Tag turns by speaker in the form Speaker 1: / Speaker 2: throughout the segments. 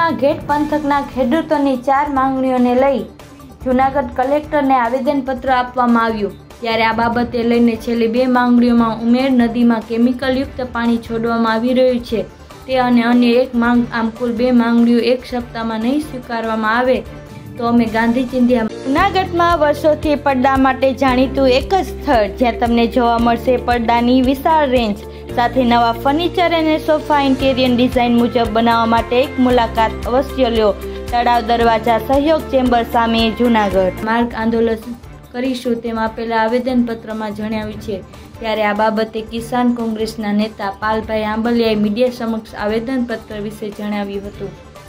Speaker 1: જૂનાગઢમાં ઘેડ પંથકના ખેડૂતોની 4 માંગણીઓને લઈ જૂનાગઢ કલેક્ટરને આવેદનપત્ર આપવામાં આવ્યું। ત્યારે આ બાબતે લઈને છેલ્લી 2 માંગણીઓમાં ઉમેર નદીમાં કેમિકલયુક્ત પાણી છોડવામાં આવી રહ્યું છે તે અને અન્ય એક માંગ, આમ કુલ 2 માંગણીઓ એક સપ્તાહમાં નહીં સ્વીકારવામાં આવે તો અમે ગાંધી ચિંધ્યા। જૂનાગઢમાં વર્ષોથી પડદા માટે જાણીતું એક જ સ્થળ જ્યાં તમને જોવા મળશે પડદાની વિશાળ રેન્જ સાથે નવા ફર્નિચર અને સોફા ઇન્ટેરિયર ડિઝાઇન મુજબ બનાવવા માટે એક મુલાકાત અવશ્ય લો। તળાવ દરવાજા સહયોગ ચેમ્બર સામે જૂનાગઢ માર્ગ આંદોલન કરીશું તેમ આપેલા આવેદનપત્રમાં જણાવ્યું છે। ત્યારે આ બાબતે કિસાન કોંગ્રેસના નેતા પાલભાઈ આંબલિયાએ મીડિયા સમક્ષ આવેદનપત્ર વિશે જણાવ્યું હતું।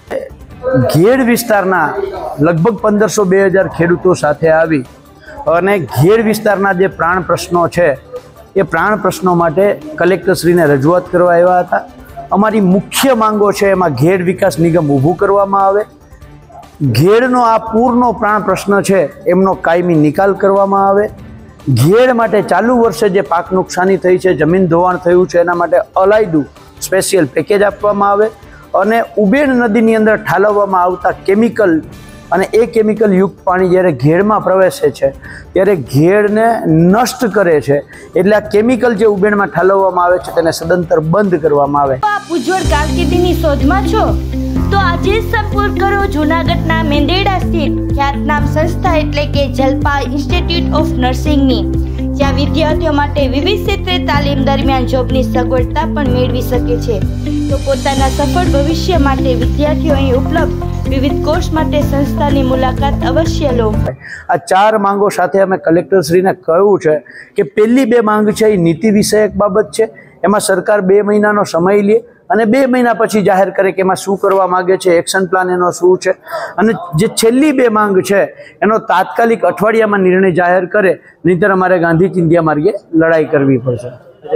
Speaker 2: ઘેડ વિસ્તારના લગભગ 1500-2000 ખેડૂતો સાથે આવી અને ઘેડ વિસ્તારના જે પ્રાણ પ્રશ્નો છે એ પ્રાણ પ્રશ્નો માટે કલેક્ટરશ્રીને રજૂઆત કરવા આવ્યા હતા। અમારી મુખ્ય માંગો છે એમાં ઘેડ વિકાસ નિગમ ઊભું કરવામાં આવે, ઘેડનો આ પૂરનો પ્રાણ પ્રશ્ન છે એમનો કાયમી નિકાલ કરવામાં આવે, ઘેડ માટે ચાલુ વર્ષે જે પાક નુકસાની થઈ છે, જમીન ધોવાણ થયું છે એના માટે અલાયદું સ્પેશિયલ પેકેજ આપવામાં આવે અને ઉબેણ નદીની અંદર ઠાલવવામાં આવતા કેમિકલ અને એ કેમિકલ યુક્ત પાણી જ્યારે ઘેડમાં પ્રવેશે છે ત્યારે ઘેડને નષ્ટ કરે છે, એટલે આ કેમિકલ જે ઉબેણમાં ઠાલવવામાં આવે છે તેને સદંતર બંધ કરવામાં આવે।
Speaker 1: આપ ઉજ્જવળ કારકિર્દીની શોધમાં છો તો આજે જ સંપર્ક કરો જૂનાગઢના મેંદેડા સ્થિત ખ્યાતનામ સંસ્થા એટલે કે જલપા ઇન્સ્ટિટ્યૂટ ઓફ નર્સિંગની, જ્યાં વિદ્યાર્થીઓ માટે વિવિધ ક્ષેત્રે તાલીમ દરમિયાન જોબની સગવડતા પણ મેળવી શકે છે। તો પોતાના સફળ ભવિષ્ય માટે વિદ્યાર્થીઓ અહીં ઉપલબ્ધ વિવિધ કોર્સ માટે સંસ્થાની મુલાકાત અવશ્ય લો।
Speaker 2: આ 4 માંગો સાથે અમે કલેક્ટરશ્રીને કહ્યું છે કે પહેલી 2 માંગ છે એ નીતિ વિષયક બાબત છે, એમાં સરકાર 2 મહિનાનો સમય લે અને 2 મહિના પછી જાહેર કરે કે એમાં શું કરવા માંગે છે, એક્શન પ્લાન એનો શું છે, અને જે છેલ્લી 2 માંગ છે એનો તાત્કાલિક અઠવાડિયામાં નિર્ણય જાહેર કરે, નહીંતર અમારે ગાંધી ચિંધ્યા માર્ગે લડાઈ કરવી પડશે।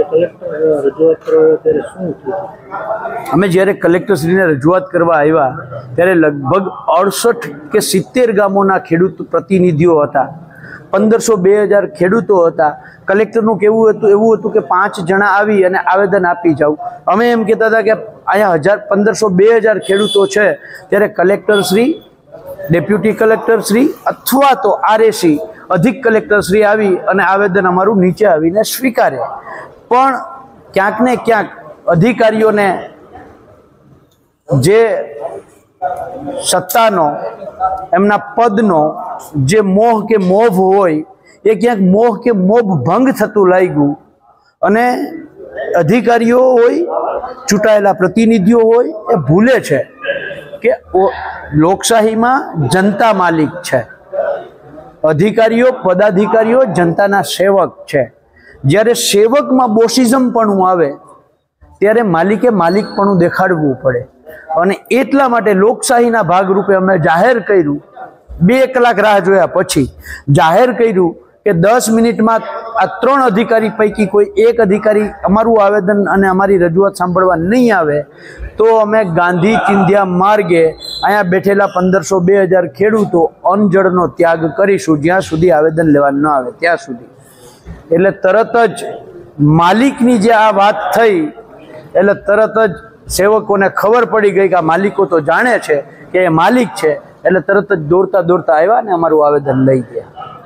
Speaker 2: અમે જ્યારે કલેક્ટરશ્રીને રજૂઆત કરવા આવ્યા ત્યારે લગભગ 68 કે 70 ગામોના ખેડૂત પ્રતિનિધિઓ હતા, 1500-2000 ખેડૂતો હતા। કલેક્ટરનું કેવું હતું એવું હતું કે 5 જણા આવી અને આવેદન આપી જાવ। અમે એમ કહેતા હતા કે અહીંયા 1500-2000 ખેડૂતો છે ત્યારે કલેક્ટરશ્રી, ડેપ્યુટી કલેક્ટરશ્રી અથવા તો આરએસી અધિક કલેક્ટરશ્રી આવી અને આવેદન અમારું નીચે આવીને સ્વીકારે, પણ ક્યાંક ને ક્યાંક અધિકારીઓને જે સત્તાનો, એમના પદનો જે મોહ કે મોભ હોય એ ક્યાંક મોહ કે મોભ ભંગ થતું લાગ્યું અને અધિકારીઓ હોય, ચૂંટાયેલા પ્રતિનિધિઓ હોય એ ભૂલે છે કે લોકશાહીમાં જનતા માલિક છે, અધિકારીઓ પદાધિકારીઓ જનતાના સેવક છે। જ્યારે સેવકમાં બોસિઝમપણું આવે ત્યારે માલિકે માલિકપણું દેખાડવું પડે અને એટલા માટે લોકશાહીના ભાગરૂપે અમે જાહેર કર્યું, 2 કલાક રાહ જોયા પછી જાહેર કર્યું કે 10 મિનિટમાં આ 3 અધિકારી પૈકી કોઈ એક અધિકારી અમારું આવેદન અને અમારી રજૂઆત સાંભળવા નહીં આવે તો અમે ગાંધી ચિંધ્યા માર્ગે અહીંયા બેઠેલા 1500-2000 ખેડૂતો અનજળનો ત્યાગ કરીશું જ્યાં સુધી આવેદન લેવા ન આવે ત્યાં સુધી। એટલે તરત જ માલિકની જે આ વાત થઈ એટલે તરત જ સેવકોને ખબર પડી ગઈ કે આ માલિકો તો જાણે છે કે એ માલિક છે, એટલે તરત જ દોડતા આવ્યા ને અમારું આવેદન લઈ ગયા।